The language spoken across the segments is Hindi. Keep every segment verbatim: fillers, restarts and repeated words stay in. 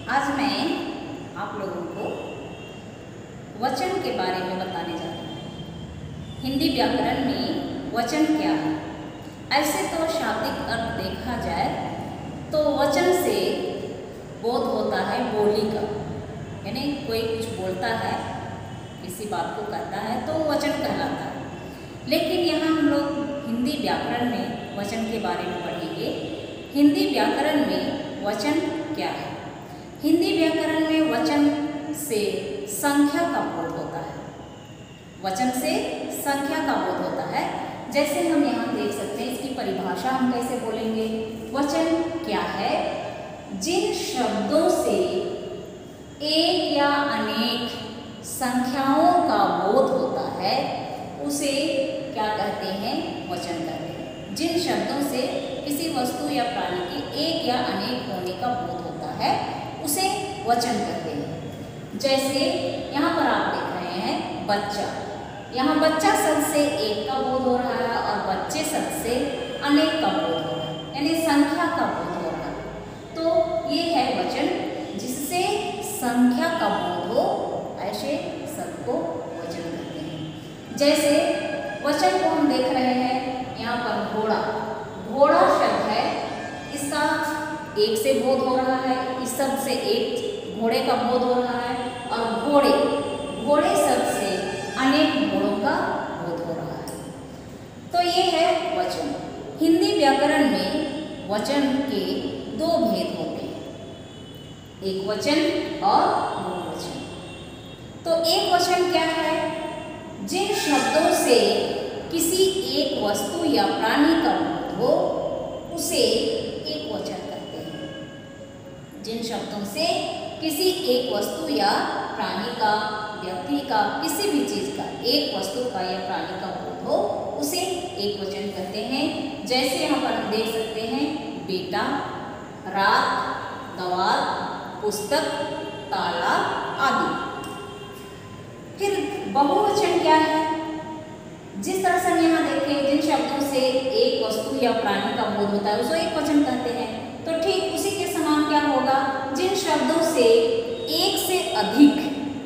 आज मैं आप लोगों को वचन के बारे में बताने जा रही हूँ। हिंदी व्याकरण में वचन क्या है? ऐसे तो शाब्दिक अर्थ देखा जाए तो वचन से बोध होता है बोली का, यानी कोई कुछ बोलता है, किसी बात को कहता है तो वचन कहलाता है। लेकिन यहाँ हम लोग हिंदी व्याकरण में वचन के बारे में पढ़ेंगे। हिंदी व्याकरण में वचन क्या है? हिंदी व्याकरण में वचन से संख्या का बोध होता है। वचन से संख्या का बोध होता है। जैसे हम यहाँ देख सकते हैं, इसकी परिभाषा हम कैसे बोलेंगे? वचन क्या है? जिन शब्दों से एक या अनेक संख्याओं का बोध होता है उसे क्या कहते हैं? वचन कहते हैं। जिन शब्दों से किसी वस्तु या प्राणी की एक या अनेक होने का बोध होता है उसे वचन कहते हैं। जैसे यहाँ पर आप देख रहे हैं बच्चा, यहाँ बच्चा शब्द से एक का बोध हो रहा है और बच्चे शब्द से अनेक का बोध हो रहा है, यानी संख्या का बोध हो रहा है। तो ये है वचन, जिससे संख्या का बोध हो, ऐसे शब्द को वचन कहते हैं। जैसे वचन को हम देख रहे हैं यहाँ पर घोड़ा, घोड़ा शब्द है, इसका एक से बोध हो रहा है, इस शब्द से एक घोड़े का बोध हो रहा है, और घोड़े घोड़े शब्द से अनेक घोड़ों का बोध हो रहा है। तो ये है वचन। हिंदी व्याकरण में वचन के दो भेद होते हैं, एक वचन और बहुवचन। तो एक वचन क्या है? जिन शब्दों से किसी एक वस्तु या प्राणी का बोध हो उसे एक वचन कहते हैं। जिन शब्दों से किसी एक वस्तु या प्राणी का, व्यक्ति का, किसी भी चीज का, एक वस्तु का या प्राणी का बोध हो उसे एक वचन कहते हैं। जैसे यहाँ पर हम देख सकते हैं बेटा, रात, दवात, पुस्तक, ताला आदि। फिर बहुवचन क्या है? जिस तरह से हम यहाँ देखें, जिन शब्दों से एक वस्तु या प्राणी का बोध होता है उसको एक वचन कहते हैं। तो ठीक उसी के समान क्या होगा? जिन शब्दों से एक से अधिक,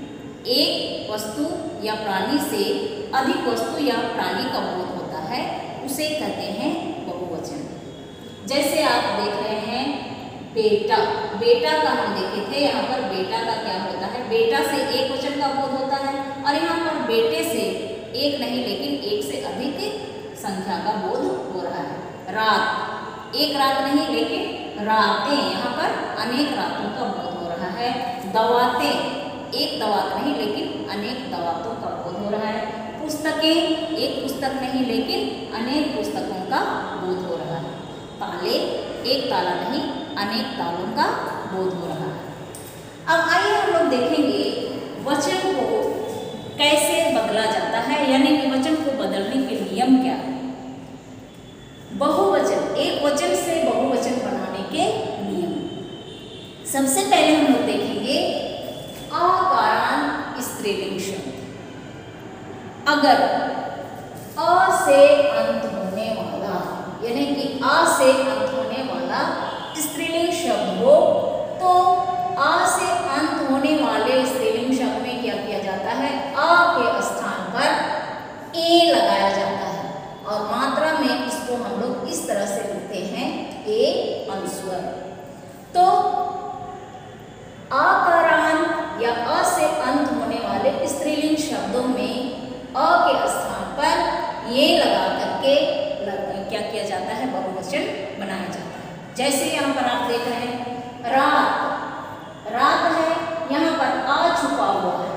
एक वस्तु या प्राणी से अधिक वस्तु या प्राणी का बोध होता है उसे कहते हैं बहुवचन। जैसे आप देख रहे हैं बेटा, बेटा का हम देखे थे, यहाँ पर बेटा का क्या होता है? बेटा से एक वचन का बोध होता है, और यहाँ पर बेटे से एक नहीं लेकिन एक से अधिक संख्या का बोध हो रहा है। रात, एक रात नहीं लेकिन रातें, यहाँ पर अनेक रातों का बोध हो रहा है। दवातें, एक दवात नहीं लेकिन अनेक दवातों का बोध हो रहा है। पुस्तकें, एक पुस्तक नहीं लेकिन अनेक पुस्तकों का बोध हो रहा है। ताले, एक ताला नहीं अनेक तालों का बोध हो रहा है। अब आइए हम लोग देखेंगे वचन को कैसे बदला जाता है, यानी कि वचन को बदलने के नियम क्या है। बहुवचन, एक वचन से बहुवचन बनाने के नियम। सबसे पहले हम लोग देखेंगे अकारांत स्त्रीलिंग शब्द। अगर अ से अंत होने वाला, यानी कि अ से अंत होने वाला स्त्रीलिंग शब्द हो तो अ से अंत होने वाले स्त्रीलिंग शब्द में क्या किया जाता है? अ के स्थान पर ए लगाया जाता है, और मात्रा में इसको हम लोग इस तरह से लिखते हैं ए अनुस्वर। तो अकारांत या अ से अंत होने वाले स्त्रीलिंग शब्दों में अ के स्थान पर ये लगा करके क्या किया जाता है? बहुवचन बनाया जाता है। जैसे यहाँ पर आप देख रहे हैं रात, रात है, यहाँ पर आ छुपा हुआ है,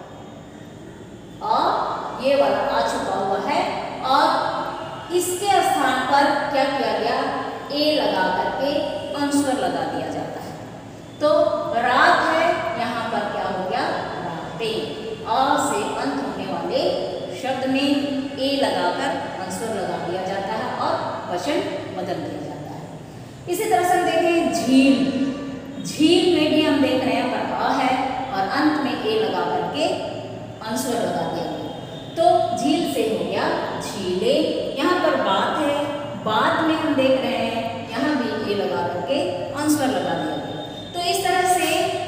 आ ये वाला आ छुपा हुआ है, और इसके स्थान पर क्या किया गया? ए लगा करके अनुस्वर लगा दिया जाता है। तो रात है, यहाँ पर क्या हो गया? रातें। अ से अंत होने वाले शब्द में ए लगाकर अनुस्वर लगा दिया जाता है और वचन बदल दिया जाता है। इसी तरह से हम देखें झील, झील में भी हम देख रहे हैं पर अ है और अंत में ए लगा करके अनुस्वर लगा दिया गया, तो झील से हो गया झीले। यहाँ पर बात है, बात में हम देख रहे हैं यहाँ भी ए लगा करके अनुस्वर लगा दिया गया। तो इस तरह से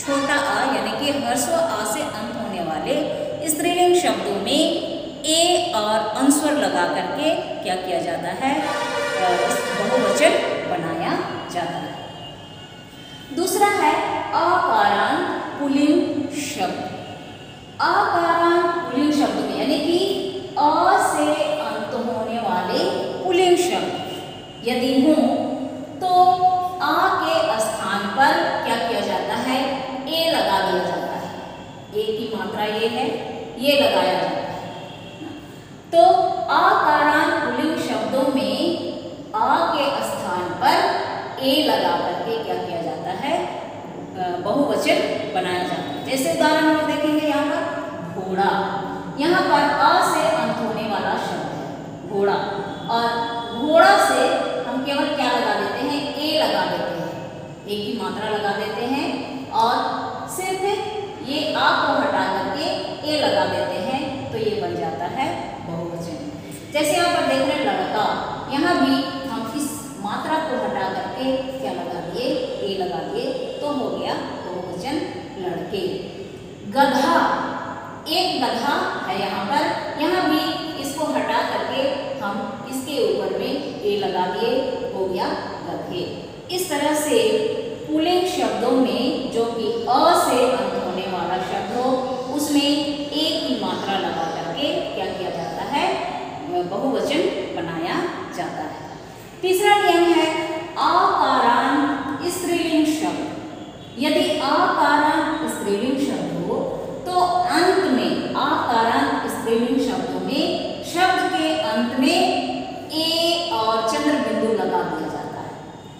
छोटा आ यानी कि ह्रस्व आ से अंत होने वाले स्त्रीलिंग शब्दों में ए और अनुस्वर लगा करके क्या किया जाता है, बहुवचन बनाया जाता है। दूसरा है अकारांत पुल्लिंग शब्द। अकारांत पुल्लिंग शब्द में यानी कि अ से अंत होने वाले पुल्लिंग शब्द यदि हों तो आ के स्थान पर क्या किया जाता है, ए लगा दिया जाता है। ए की मात्रा ये है, ये लगाया जाता है। तो अकारांत पुल्लिंग शब्दों में आ के स्थान पर ए लगा करके क्या किया जाता है, बहुवचन बनाया जाता है। जैसे उदाहरण में देखेंगे यहाँ पर घोड़ा, यहाँ पर अ से अंत होने वाला शब्द है घोड़ा, और घोड़ा से हम केवल क्या लगा देते हैं, ए लगा देते हैं, ए की मात्रा लगा देते हैं और सिर्फ ये आ को हटा करके ए लगा देते हैं, तो ये बन जाता है बहुवचन। जैसे यहाँ पर देख रहे हैं लड़का, यहाँ भी हम इस मात्रा को हटा करके क्या लगा दिए, ए लगा दिए, तो हो गया बहुवचन लड़के। गधा, एक गधा है यहाँ पर, यहाँ भी इसको हटा करके हम इसके ऊपर में ए लगा दिए, हो गया गधे। इस तरह से पुल्लिंग शब्दों में जो कि अ से अंत होने वाला शब्द हो उसमें ए की मात्रा लगा करके क्या किया जाता है, बहुवचन बनाया जाता है। तीसरा नियम है अकारांत स्त्रीलिंग शब्द। यदि अकारांत स्त्रीलिंग शब्द हो तो अंत में, अकारांत स्त्रीलिंग शब्दों में शब्द के अंत में ए और चंद्र बिंदु लगा दिया जाता है।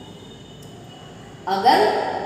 अगर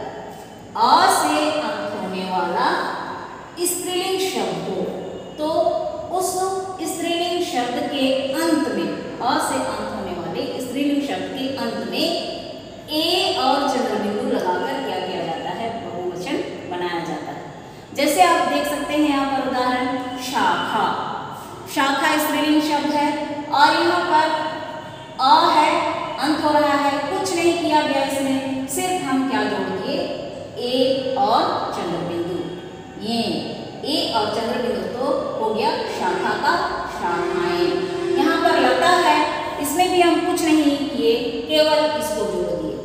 अ से अंत होने वाला स्त्रीलिंग शब्द हो तो उस स्त्रीलिंग शब्द के अंत में, अ से अंत होने वाले स्त्रीलिंग शब्द के अंत में ए और चंद्र बिंदु लगाकर क्या किया जाता है, बहुवचन बनाया जाता है। जैसे आप देख सकते हैं यहाँ पर उदाहरण शाखा, शाखा स्त्रीलिंग शब्द है और यहाँ पर अ है, अंत हो रहा है, कुछ नहीं किया गया इसमें, सिर्फ हम क्या जोड़ दिए, ए और चंद्र बिंदु। ये ए और चंद्र बिंदु तो हो गया शाखा का शाखाएं। यहाँ पर लता है, इसमें भी हम कुछ नहीं किए, केवल इसको जोड़ दिए,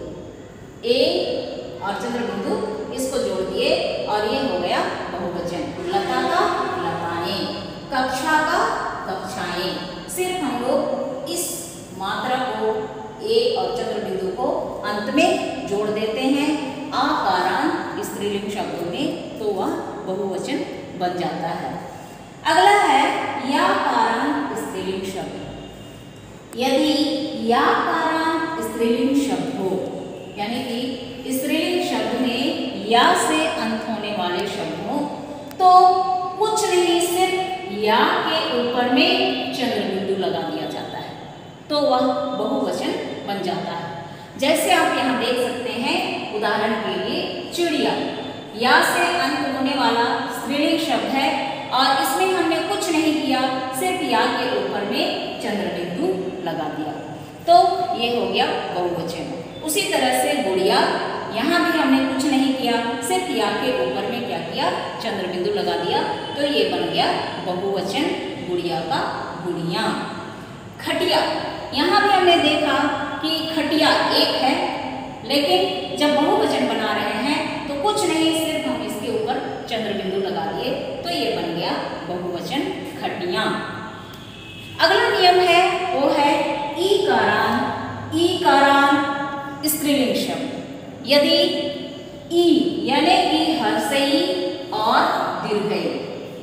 ए और चंद्र बिंदु इसको जोड़ दिए और ये हो गया बहुवचन। लता का लताएं, कक्षा का कक्षाएं। सिर्फ हम लोग इस मात्रा को, ए और चंद्र बिंदु को अंत में जोड़ देते हैं अकारांत स्त्रीलिंग शब्दों में, तो वह बहुवचन बन जाता है। अगला है याकारांत स्त्रीलिंग शब्द। यदि याकारांत स्त्रीलिंग शब्द हो यानी कि स्त्रीलिंग शब्द में या से अंत होने वाले शब्द हो तो कुछ नहीं, सिर्फ या के ऊपर में चंद्र बिंदु लगा दिया जाता है, तो वह बहुवचन बन जाता है। जैसे आप यहाँ देख सकते हैं उदाहरण के लिए चिड़िया, या से अंत होने वाला स्त्रीलिंग शब्द है और इसमें हमने कुछ नहीं किया, सिर्फ या के ऊपर में चंद्र बिंदु लगा दिया, तो ये हो गया बहुवचन। उसी तरह से गुड़िया, यहाँ भी हमने कुछ नहीं किया, सिर्फ या के ऊपर में क्या किया, चंद्र बिंदु लगा दिया, तो ये बन गया बहुवचन गुड़िया का गुड़िया। खटिया, यहाँ भी हमने देखा कि खटिया एक है, लेकिन जब बहुवचन बना रहे हैं तो कुछ नहीं, सिर्फ हम इसके ऊपर चंद्र बिंदु लगा दिए, तो ये बन गया बहुवचन खटिया। अगला नियम है वो है ईकारांत। ईकारांत स्त्रीलिंग शब्द। यदि ई यानी कि हर्षई और दीर्घई,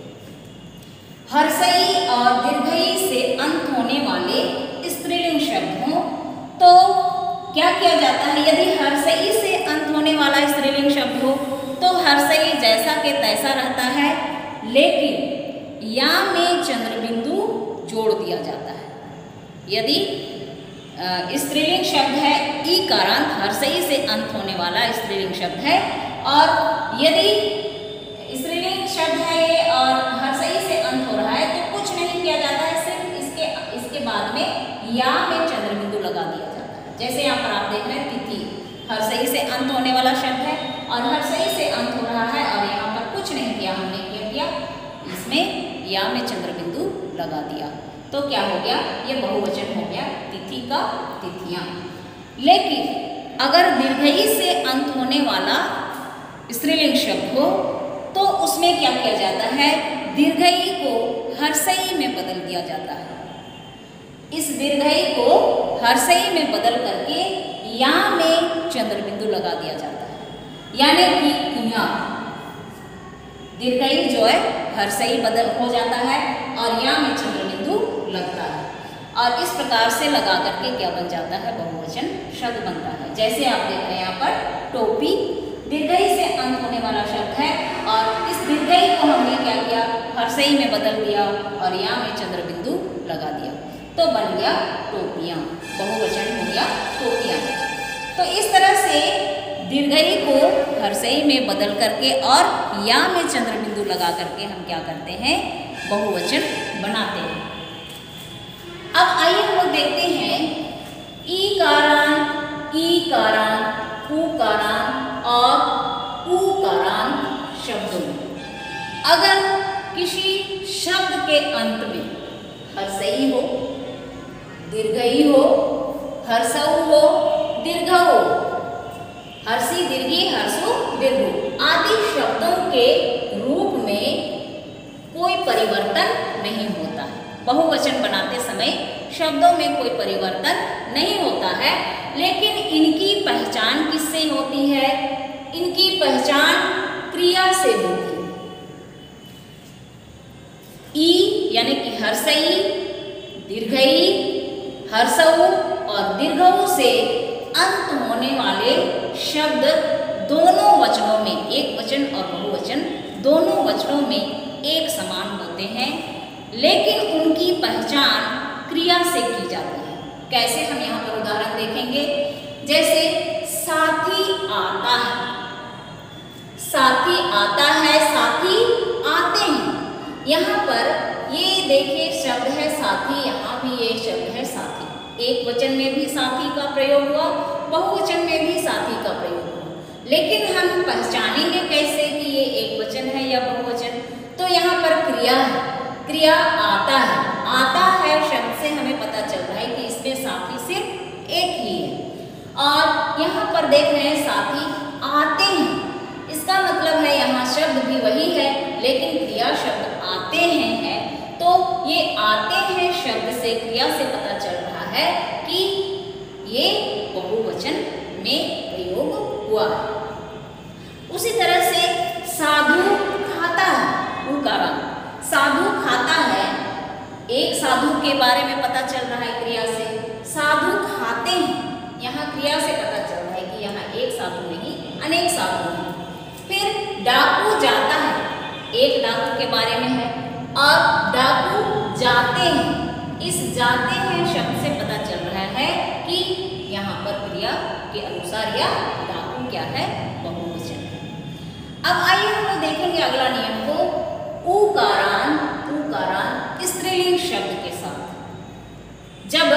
हर्षई और दीर्घई से अंत होने वाले स्त्रीलिंग शब्द हों तो क्या किया जाता है, यदि हर्षई से अंत होने वाला स्त्रीलिंग शब्द हो तो हर्षई जैसा के तैसा रहता है, लेकिन या में चंद्र बिंदु जोड़ दिया जाता है। यदि स्त्रीलिंग शब्द है ईकारांत, हर्षई से अंत होने वाला स्त्रीलिंग शब्द है, और यदि स्त्रीलिंग शब्द है ये और हर्षई से अंत हो रहा है तो कुछ नहीं किया जाता है, सिर्फ इसके इसके बाद में या में चंद्र बिंदु लगा दिया जाता है। जैसे यहाँ पर आप देख रहे हैं तिथि, हर्षई से अंत होने वाला शब्द है, और हर्षई से अंत हो रहा है और यहाँ पर कुछ नहीं किया हमने, क्या किया, इसमें या में चंद्र बिंदु लगा दिया, तो क्या हो गया, ये बहुवचन हो गया तिथि का तिथियां। लेकिन अगर दीर्घई से अंत होने वाला स्त्रीलिंग शब्द हो तो उसमें क्या किया जाता है, दीर्घई को हर्षई में बदल दिया जाता है। इस दीर्घई को हर्षई में बदल करके या में चंद्र बिंदु लगा दिया जाता है, यानी कि या दीर्घई जो है हर्षई बदल हो जाता है और या में चंद्र बिंदु लगता है, और इस प्रकार से लगा करके क्या बन जाता है, बहुवचन शब्द बनता है। जैसे आप देख रहे हैं यहाँ पर टोपी दीर्घई से अंत होने वाला शब्द है और इस दीर्घई को हमने क्या किया, हर्षई में बदल दिया और या में चंद्र बिंदु लगा दिया, तो बन गया टोपियाँ, बहुवचन हो गया टोपियाँ। तो इस तरह से दीर्घई को हर्षई में बदल करके और या में चंद्र बिंदु लगा करके हम क्या करते हैं, बहुवचन बनाते हैं। अब आइए हम लोग देखते हैं ईकारान, ईकारान, उकारान और ऊकारान शब्दों में अगर किसी शब्द के अंत में हर्षई हो, दीर्घई हो, हर्षऊ हो, दीर्घऊ हो, हर्षी दीर्घी हर्षु दीर्घु आदि शब्दों के रूप में कोई परिवर्तन नहीं होता है। बहुवचन बनाते समय शब्दों में कोई परिवर्तन नहीं होता है, लेकिन इनकी पहचान किससे होती है, इनकी पहचान क्रिया से होती है। ई यानी कि हर्षई, दीर्घई, हर्षऊ और दीर्घऊ से अंत होने वाले शब्द दोनों वचनों में, एक वचन और बहुवचन दोनों वचनों में एक समान होते हैं, लेकिन उनकी पहचान क्रिया से की जाती है। कैसे, हम यहाँ पर उदाहरण देखेंगे। जैसे साथी आता है, साथी आता है, साथी आते हैं। यहाँ पर ये देखिए शब्द है साथी, यहाँ भी ये शब्द है साथी। एक वचन में भी साथी का प्रयोग हुआ, बहुवचन में भी साथी का प्रयोग हुआ, लेकिन हम पहचानेंगे कैसे कि ये एक वचन है या बहुवचन। तो यहाँ पर क्रिया है, क्रिया आता है, आता है शब्द से हमें पता चल रहा है कि इसमें साथी सिर्फ एक ही है। और यहाँ पर देख रहे हैं साथी आते हैं, इसका मतलब है यहाँ शब्द भी वही है लेकिन क्रिया शब्द आते हैं है। तो ये आते हैं शब्द से, क्रिया से पता चल रहा है कि ये बहुवचन में प्रयोग हुआ है। उसी तरह से साधु खाता है, उकारान, साधु खाता है, एक साधु के बारे में पता चल रहा है क्रिया से। साधु खाते हैं, यहाँ क्रिया से पता चल रहा है कि यहाँ एक साधु नहीं अनेक साधु हैं। फिर डाकू जाता है, एक डाकू के बारे में है, और डाकू जाते हैं, इस जाते हैं शब्द से पता चल रहा है कि यहाँ पर क्रिया के अनुसार या डाकू क्या है, बहुवचन है। अब आइए हम लोग देखेंगे अगला नियम को, उकारान, उकारान स्त्रीलिंग शब्द के साथ। जब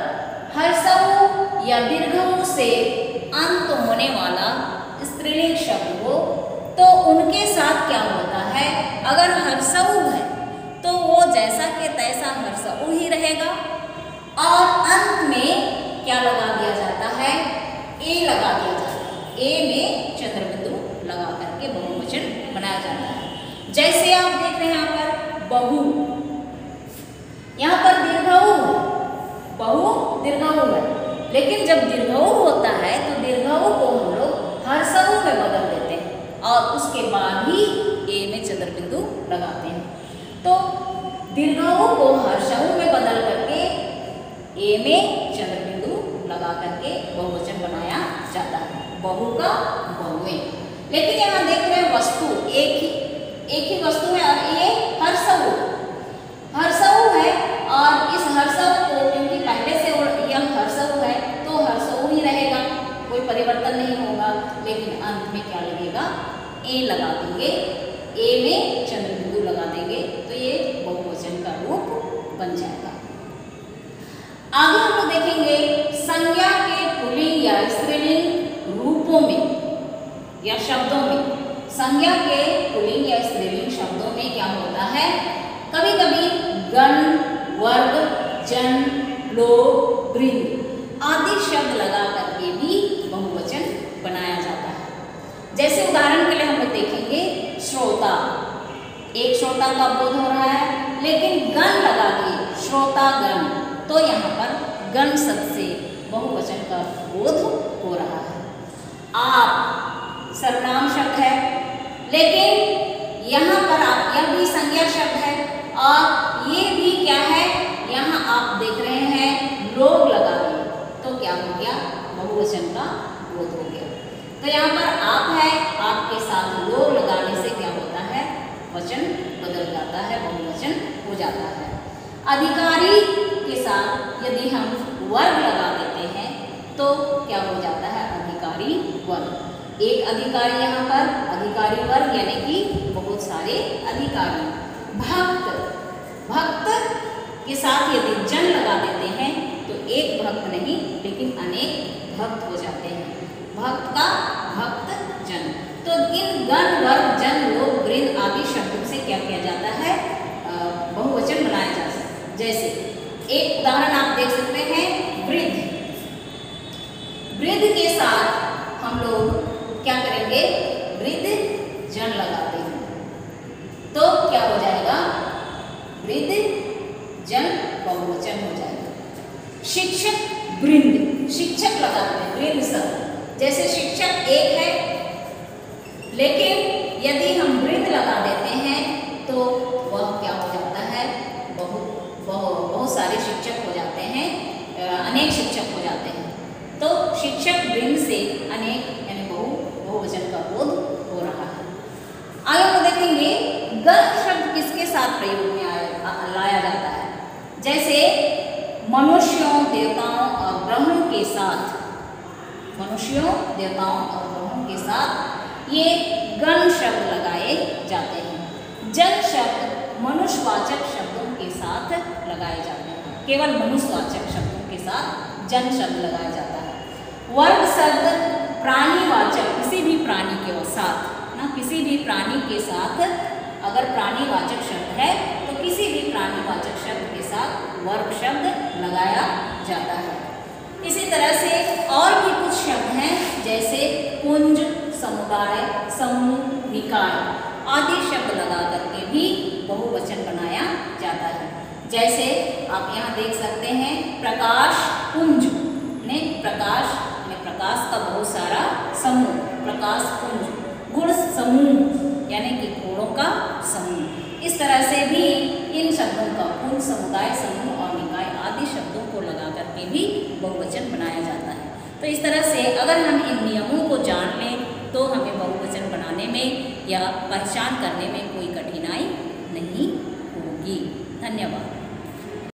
हर्षऊ या दीर्घऊ से अंत होने वाला स्त्रीलिंग शब्द हो तो उनके साथ क्या होता है, अगर हर्षऊ है तो वो जैसा के तैसा हर्षऊ ही रहेगा, और अंत में क्या लगा दिया जाता है, ए लगा दिया जाता है, ए में चंद्र बिंदु लगा करके बहुवचन बनाया जाता है। जैसे आप देख रहे हैं यहाँ पर बहु, यहाँ पर दीर्घऊ है, बहु दीर्घऊ है, लेकिन जब दीर्घऊ होता है तो दीर्घऊ को हम लोग हर्षऊ में बदल देते हैं और उसके बाद ही ए में चंद्र बिंदु लगाते हैं। तो दीर्घऊ को हर्षऊ में बदल करके ए में चंद्र बिंदु लगा करके बहुवचन बनाया जाता है, बहु का बहुएं। लेकिन यहाँ देख रहे हैं वस्तु एक ही एक ही वस्तु है और ये हर्षऊ हर्षऊ है, और इस हर्षऊ को क्योंकि पहले से यह हर्षऊ है तो हर्षऊ ही रहेगा, कोई परिवर्तन नहीं होगा, लेकिन अंत में क्या लगेगा, ए लगा देंगे, ए में चंद्र बिंदु लगा देंगे तो ये बहुवचन का रूप बन जाएगा। आगे हम लोग देखेंगे संज्ञा के पुल्लिंग या स्त्रीलिंग रूपों में या शब्दों में, संज्ञा के पुल्लिंग या स्त्रीलिंग शब्दों में क्या होता है, कभी कभी गण, वर्ग, जन, लोक, वृंद आदि शब्द लगा करके भी बहुवचन बनाया जाता है। जैसे उदाहरण के लिए हम लोग देखेंगे श्रोता, एक श्रोता का बोध हो रहा है, लेकिन गण लगा दिए श्रोतागण, तो यहाँ पर गण शब्द से बहुवचन का बोध हो रहा है। आप सर्वनाम शब्द है, लेकिन यहाँ पर आप यह भी संज्ञा शब्द है और ये भी क्या है, यहाँ आप देख रहे हैं लोग लगा दिए, तो क्या हो गया, बहुवचन का बोध हो गया। तो यहाँ पर आप है, आपके साथ लोग लगाने से क्या होता है, वचन बदल जाता है, बहुवचन हो जाता है। अधिकारी के साथ यदि हम वर्ग लगा देते हैं तो क्या हो जाता है, अधिकारी वर्ग। एक अधिकारी यहाँ पर अधिकारी वर्ग यानी कि बहुत सारे अधिकारी। भक्त, भक्त के साथ यदि जन लगा देते हैं तो एक भक्त नहीं लेकिन अनेक भक्त हो जाते हैं, भक्त का भक्त जन। तो इन गण, वर्ग, जन, लोक, वृंद आदि शब्दों से क्या किया जाता है, बहुवचन बनाया जाता है। जैसे एक उदाहरण आप देख सकते हैं, वृद्ध, वृद्ध के साथ हम लोग क्या करेंगे, वृद्ध जन लगाते हैं, तो क्या हो जाएगा, वृद्ध जन बहुवचन हो जाएगा। शिक्षक वृंद, शिक्षक लगाते हैं वृंद शब्द, जैसे शिक्षक एक है, लेकिन यदि हम वृंद लगा देते हैं तो वह क्या हो जाता है, बहुत बहुत बहुत सारे शिक्षक हो जाते हैं, अनेक शिक्षक हो जाते हैं। तो शिक्षक वृंद से अनेक यानी बहु बहुवचन का बोध हो रहा है। आगे हम देखेंगे गण शब्द किसके साथ प्रयोग में आया लाया जाता है, जैसे मनुष्यों, देवताओं और ग्रहों के साथ, मनुष्यों, देवताओं और ग्रहों के साथ ये गण शब्द लगाए जाते हैं। जन शब्द मनुष्यवाचक शब्दों के साथ लगाए जाते हैं, केवल मनुष्यवाचक शब्दों के साथ जन शब्द लगाया जाता है। वर्ग शब्द प्राणीवाचक, किसी भी प्राणी के साथ ना, किसी भी प्राणी के साथ अगर प्राणीवाचक शब्द है तो किसी भी प्राणीवाचक शब्द के साथ वर्ग शब्द लगाया जाता है। इसी तरह से और भी कुछ शब्द हैं, जैसे पुंज, समुदाय, समूह, निकाय आदि शब्द लगा करके भी बहुवचन बनाया जाता है। जैसे आप यहाँ देख सकते हैं प्रकाश पुंज ने, प्रकाश में प्रकाश का बहुत सारा समूह, प्रकाश पुंज, गुण समूह यानी कि गुणों का समूह। इस तरह से भी इन शब्दों का पुंज, समुदाय, समूह और निकाय आदि शब्दों को लगा करके भी बहुवचन बनाया जाता है। तो इस तरह से अगर हम इन नियमों को जान लें तो हमें बहुवचन बनाने में या पहचान करने में कोई कठिनाई नहीं होगी। धन्यवाद।